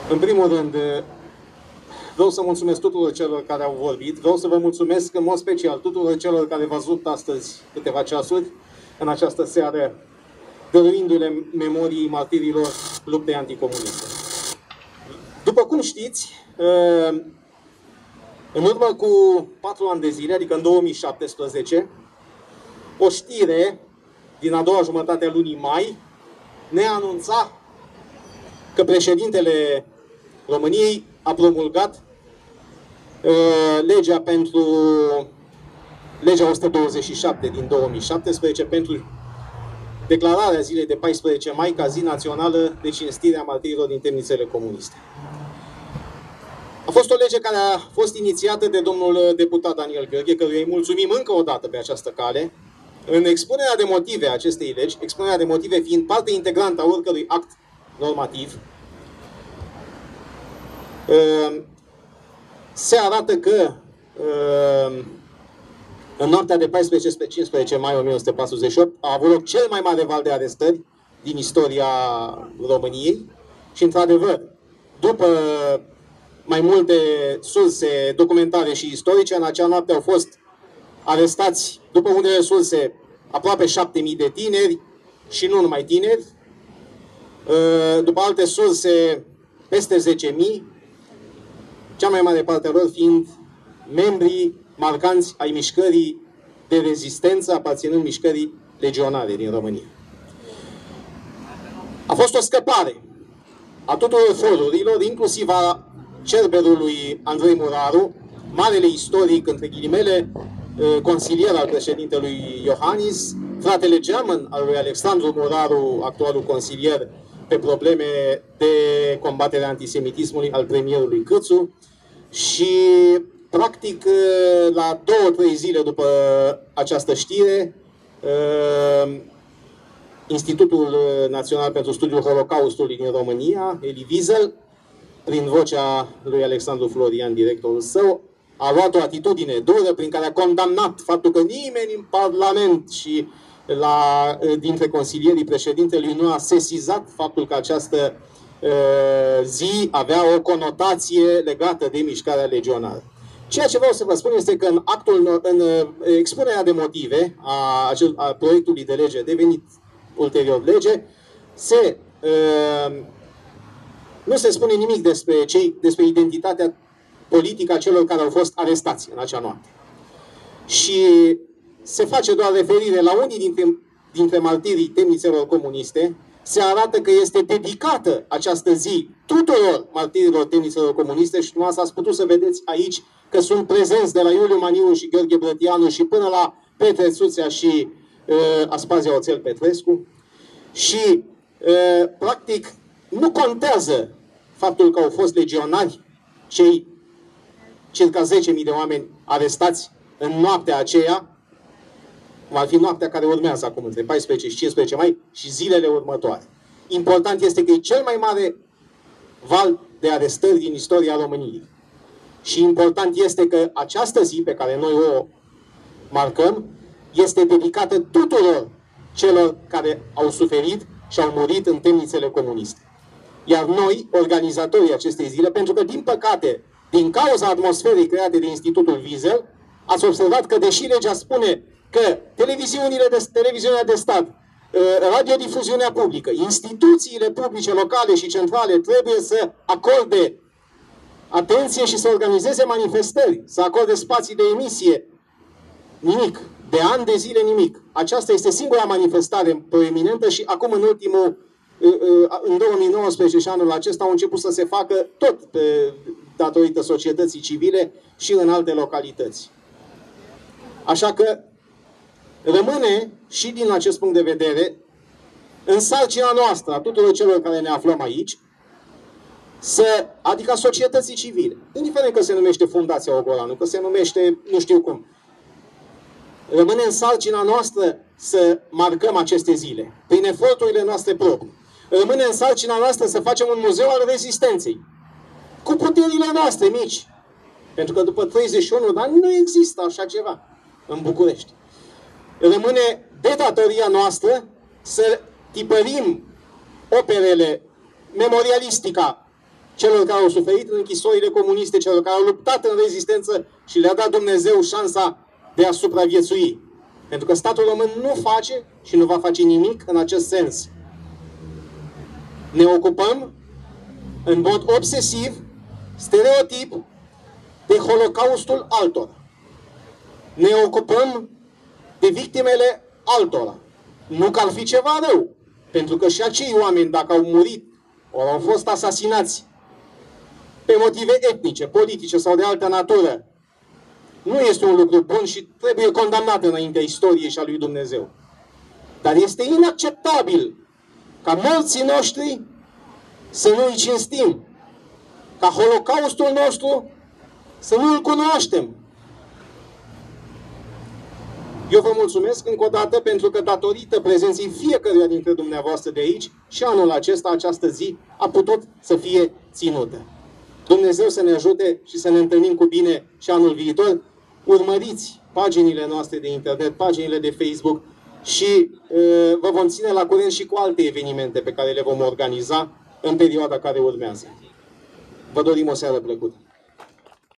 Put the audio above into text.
În primul rând, vreau să mulțumesc tuturor celor care au vorbit. Vreau să vă mulțumesc în mod special tuturor celor care v-ați rupt astăzi câteva ceasuri în această seară, dăruindu-le memoriei martirilor luptei anticomuniste. După cum știți, în urmă cu 4 ani de zile, adică în 2017, o știre din a doua jumătate a lunii mai ne anunța că președintele României a promulgat legea 127 din 2017 pentru declararea zilei de 14 mai ca zi națională de cinstire a martirilor din temnițele comuniste. A fost o lege care a fost inițiată de domnul deputat Daniel Gheorghe, căruia îi mulțumim încă o dată pe această cale. În expunerea de motive a acestei legi, expunerea de motive fiind parte integrantă a oricărui act normativ, se arată că în noaptea de 14 spre 15 mai 1948 a avut loc cel mai mare val de arestări din istoria României și, într-adevăr, după mai multe surse documentare și istorice, în acea noapte au fost arestați, după unele surse, aproape 7.000 de tineri și nu numai tineri, după alte surse, peste 10.000, cea mai mare parte a lor fiind membrii marcanți ai mișcării de rezistență, aparținând mișcării legionare din România. A fost o scăpare a tuturor forurilor, inclusiv a cerberului Andrei Muraru, marele istoric, între ghilimele, consilier al președintelui Iohannis, fratele geamăn al lui Alexandru Muraru, actualul consilier pe probleme de combatere a antisemitismului al premierului Câțu, și practic la 2-3 zile după această știre, Institutul Național pentru Studiul Holocaustului din România, Elie Wiesel, prin vocea lui Alexandru Florian, directorul său, a luat o atitudine dură prin care a condamnat faptul că nimeni în Parlament și dintre consilierii președintelui nu a sesizat faptul că această zi avea o conotație legată de mișcarea legionară. Ceea ce vreau să vă spun este că în expunerea de motive a proiectului de lege devenit ulterior lege, nu se spune nimic despre identitatea politică a celor care au fost arestați în acea noapte. Și se face doar referire la unii dintre martirii temnițelor comuniste. Se arată că este dedicată această zi tuturor martirilor temnițelor comuniste și dumneavoastră ați putut să vedeți aici că sunt prezenți de la Iuliu Maniu și Gheorghe Brătianu și până la Petre Țuțea și Aspazia Oțel Petrescu. Și practic nu contează faptul că au fost legionari cei circa 10.000 de oameni arestați în noaptea aceea, va fi noaptea care urmează acum, între 14 și 15 mai și zilele următoare. Important este că e cel mai mare val de arestări din istoria României. Și important este că această zi pe care noi o marcăm este dedicată tuturor celor care au suferit și au murit în temnițele comuniste. Iar noi, organizatorii acestei zile, pentru că, din păcate, din cauza atmosferei create de Institutul Wiesel, ați observat că, deși legea spune că televiziunea de stat, radiodifuziunea publică, instituțiile publice, locale și centrale trebuie să acorde atenție și să organizeze manifestări, să acorde spații de emisie, nimic. De ani de zile nimic. Aceasta este singura manifestare proeminentă și acum în 2019 și anul acesta au început să se facă tot datorită societății civile și în alte localități. Așa că rămâne și din acest punct de vedere în sarcina noastră, a tuturor celor care ne aflăm aici, adică a societății civile, indiferent că se numește Fundația Ogoranu, că se numește nu știu cum, rămâne în sarcina noastră să marcăm aceste zile, prin eforturile noastre proprii. Rămâne în sarcina noastră să facem un muzeu al rezistenței, cu puterile noastre mici. Pentru că după 31 de ani nu există așa ceva în București. Rămâne de datoria noastră să tipărim operele Memorialistica celor care au suferit în închisorile comuniste, celor care au luptat în rezistență și le-a dat Dumnezeu șansa de a supraviețui. Pentru că statul român nu face și nu va face nimic în acest sens. Ne ocupăm în mod obsesiv, stereotip, de Holocaustul altora. Ne ocupăm de victimele altora. Nu că ar fi ceva rău, pentru că și acei oameni, dacă au murit, ori au fost asasinați pe motive etnice, politice sau de altă natură, nu este un lucru bun și trebuie condamnat înaintea istoriei și a lui Dumnezeu. Dar este inacceptabil ca morții noștri să nu îi cinstim, ca Holocaustul nostru să nu îl cunoaștem. Eu vă mulțumesc încă o dată pentru că datorită prezenței fiecăruia dintre dumneavoastră de aici și anul acesta, această zi, a putut să fie ținută. Dumnezeu să ne ajute și să ne întâlnim cu bine și anul viitor. Urmăriți paginile noastre de internet, paginile de Facebook și vă vom ține la curent și cu alte evenimente pe care le vom organiza în perioada care urmează. Vă dorim o seară plăcută!